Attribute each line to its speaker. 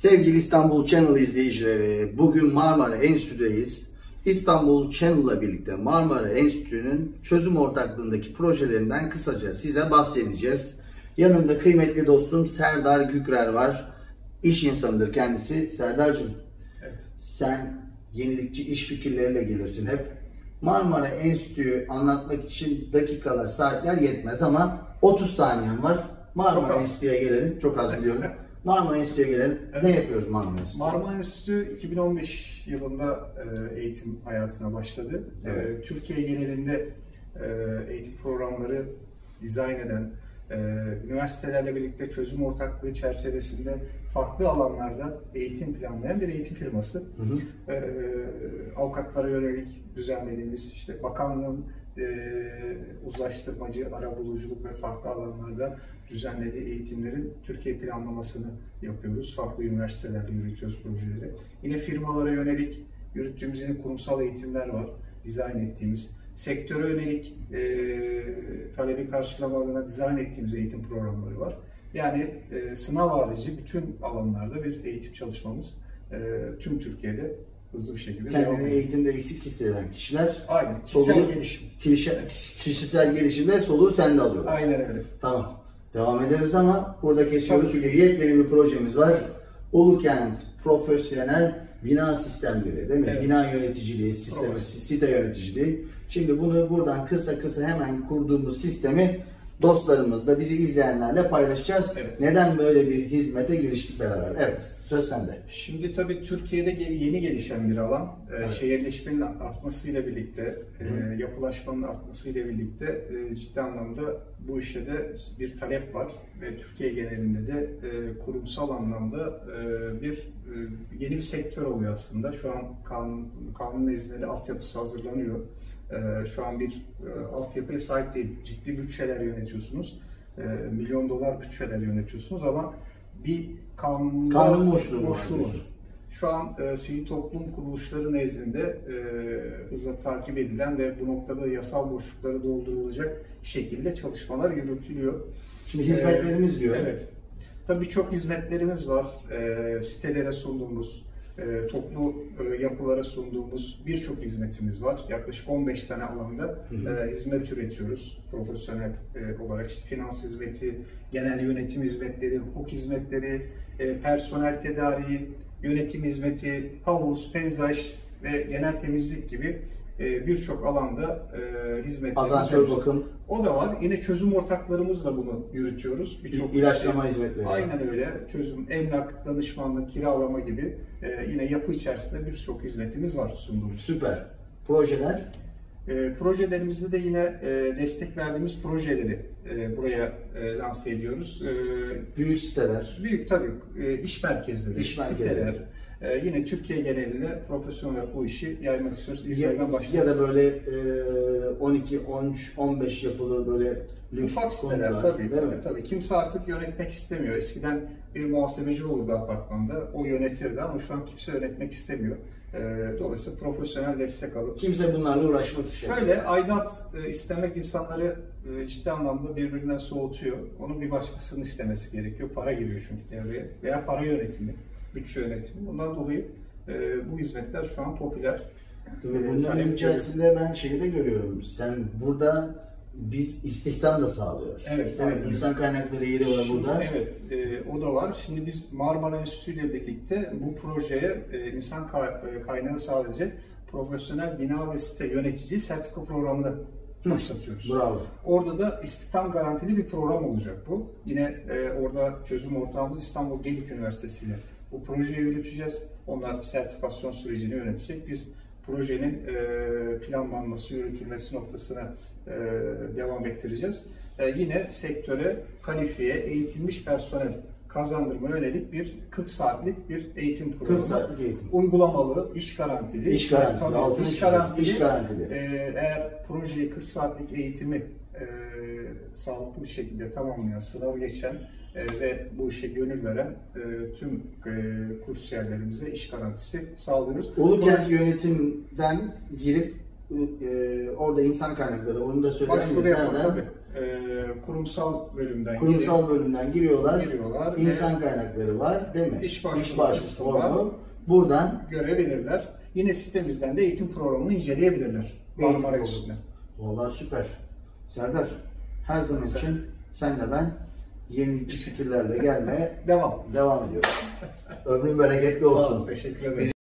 Speaker 1: Sevgili İstanbul Channel izleyicileri, bugün Marmara Enstitü'deyiz. İstanbul Channel'la birlikte Marmara Enstitü'nün çözüm ortaklığındaki projelerinden kısaca size bahsedeceğiz. Yanımda kıymetli dostum Serdar Gükrer var. İş insanıdır kendisi. Serdar'cığım,
Speaker 2: evet.
Speaker 1: Sen yenilikçi iş fikirleriyle gelirsin hep. Marmara Enstitü'yü anlatmak için dakikalar, saatler yetmez ama 30 saniyen var. Marmara Enstitü'ye gelelim. Çok az biliyorum. Marmara Enstitü'ye gelelim.
Speaker 2: Evet.
Speaker 1: Ne yapıyoruz Marmara Enstitü'de?
Speaker 2: Marmara Enstitü 2015 yılında eğitim hayatına başladı.
Speaker 1: Evet.
Speaker 2: Türkiye genelinde eğitim programları dizayn eden, üniversitelerle birlikte çözüm ortaklığı çerçevesinde farklı alanlarda eğitim planlayan bir eğitim firması.
Speaker 1: Hı hı.
Speaker 2: Avukatlara yönelik düzenlediğimiz, işte bakanlığın uzlaştırmacı, arabuluculuk ve farklı alanlarda düzenlediği eğitimlerin Türkiye planlamasını yapıyoruz. Farklı üniversitelerle yürütüyoruz projeleri. Yine firmalara yönelik yürüttüğümüz yine kurumsal eğitimler var, dizayn ettiğimiz. Sektöre yönelik talebi karşılama adına dizayn ettiğimiz eğitim programları var. Yani sınav harici bütün alanlarda bir eğitim çalışmamız tüm Türkiye'de hızlı bir şekilde devam ediyor.
Speaker 1: Kendini eğitimde eksik hisseden kişiler,
Speaker 2: aynen, kişisel gelişim.
Speaker 1: Kişisel gelişimde soluğu sende alıyorlar.
Speaker 2: Aynen öyle.
Speaker 1: Tamam. Devam ederiz ama burada kesiyoruz çünkü yepyeni bir projemiz var. Ulukent Profesyonel Bina Sistemleri, değil mi?
Speaker 2: Evet.
Speaker 1: Bina yöneticiliği sistemi, site yöneticiliği. Şimdi bunu buradan kısa hemen kurduğumuz sistemi dostlarımızla, bizi izleyenlerle paylaşacağız. Evet. Neden böyle bir hizmete giriştik beraber? Evet, söz sende.
Speaker 2: Şimdi tabii Türkiye'de yeni gelişen bir alan. Evet. Şehirleşmenin artmasıyla birlikte, yapılaşmanın artmasıyla birlikte ciddi anlamda bu işe de bir talep var. Ve Türkiye genelinde de kurumsal anlamda yeni bir sektör oluyor aslında. Şu an kanun nezdinde altyapısı hazırlanıyor. Şu an bir altyapıya sahip değil. Ciddi bütçeler yönetiyorsunuz. Milyon dolar bütçeler yönetiyorsunuz ama bir kanun boşluğu var. Şu an sivil toplum kuruluşları nezdinde hızla takip edilen ve bu noktada yasal boşlukları doldurulacak şekilde çalışmalar yürütülüyor.
Speaker 1: Şimdi hizmetlerimiz diyor.
Speaker 2: Evet. Tabii birçok hizmetlerimiz var. Sitelere sunduğumuz, toplu yapılara sunduğumuz birçok hizmetimiz var. Yaklaşık 15 tane alanda hizmet üretiyoruz profesyonel olarak. İşte finans hizmeti, genel yönetim hizmetleri, hukuk hizmetleri, personel tedariği, yönetim hizmeti, havuz, peyzaj ve genel temizlik gibi birçok alanda hizmetlerimiz.
Speaker 1: Asansör bakım.
Speaker 2: O da var. Yine çözüm ortaklarımızla bunu yürütüyoruz. Birçok
Speaker 1: ilaçlama hizmetleri.
Speaker 2: Aynen öyle. Çözüm, emlak, danışmanlık, kiralama gibi yine yapı içerisinde birçok hizmetimiz var sunduğumuz.
Speaker 1: Süper. Projeler?
Speaker 2: Projelerimizde de yine destek verdiğimiz projeleri buraya lanse ediyoruz.
Speaker 1: Büyük siteler.
Speaker 2: Büyük tabii. İş merkezleri, siteler. Yine Türkiye genelinde profesyonel bu işi yaymak istiyoruz. İzmir'den başlayalım.
Speaker 1: Ya da böyle 12, 13, 15 yapılı böyle lüks
Speaker 2: ufak siteler tabii. Kimse artık yönetmek istemiyor. Eskiden bir muhasebeci olurdu apartmanda. O yönetirdi ama şu an kimse yönetmek istemiyor. Dolayısıyla profesyonel destek alıp
Speaker 1: kimse bunlarla uğraşmak istemiyor.
Speaker 2: Şöyle aidat istemek insanları ciddi anlamda birbirinden soğutuyor. Onun bir başkasının istemesi gerekiyor. Para giriyor çünkü devreye. Veya para yönetimi, bütçe yönetimi. Bundan dolayı bu hizmetler şu an popüler.
Speaker 1: Bunların içerisinde ben şeyi de görüyorum. Sen burada biz istihdam da sağlıyoruz.
Speaker 2: Evet.
Speaker 1: İnsan kaynakları yeri var burada.
Speaker 2: Evet, o da var. Şimdi biz Marmara Enstitüsü ile birlikte bu projeye insan kaynağı sağlayacak profesyonel bina ve site yönetici sertifika programını başlatıyoruz.
Speaker 1: Bravo.
Speaker 2: Orada da istihdam garantili bir program olacak bu. Yine orada çözüm ortağımız İstanbul Gedik Üniversitesi ile bu projeyi yürüteceğiz. Onlar sertifikasyon sürecini yönetecek. Biz projenin planlanması, yürütülmesi noktasına devam ettireceğiz. Yine sektöre kalifiye, eğitilmiş personel kazandırmaya yönelik bir 40 saatlik bir eğitim programı.
Speaker 1: 40 saatlik eğitim.
Speaker 2: Uygulamalı, iş garantili.
Speaker 1: İş garantili.
Speaker 2: İş garantili. Eğer projeyi 40 saatlik eğitimi sağlıklı bir şekilde tamamlayan, sınavı geçen ve bu işe gönül veren tüm kursiyerlerimize iş garantisi sağlıyoruz.
Speaker 1: Ulukent yönetimden girip orada insan kaynakları, onu da söyleyelim.
Speaker 2: Kurumsal bölümden
Speaker 1: bölümden giriyorlar. İnsan
Speaker 2: ve
Speaker 1: kaynakları var, değil mi?
Speaker 2: İş başvurusu
Speaker 1: formu. Buradan
Speaker 2: görebilirler. Yine sitemizden de eğitim programını inceleyebilirler. Marmara Enstitüsü'nde.
Speaker 1: Vallahi süper. Serdar, her zaman için sen de ben yeni fikirlerle gelmeye devam ediyoruz. Ömrün bereketli olsun.
Speaker 2: Sağ ol, teşekkür ederim.